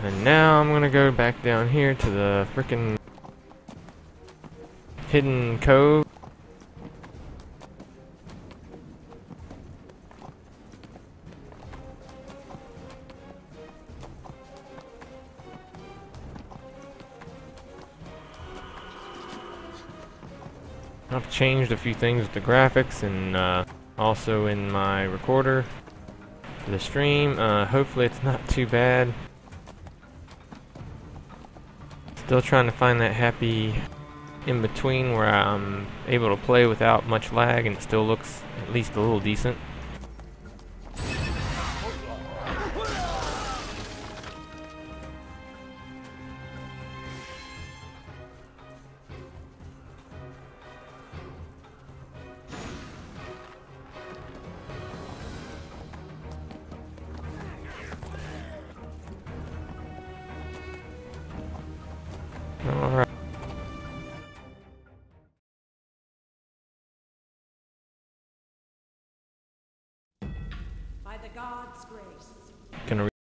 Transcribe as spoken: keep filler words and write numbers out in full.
And now I'm gonna go back down here to the frickin' hidden cove. I've changed a few things with the graphics and uh, also in my recorder for the stream. Uh, hopefully it's not too bad. Still trying to find that happy in between where I'm able to play without much lag and it still looks at least a little decent. Alright. By the gods' grace. Gonna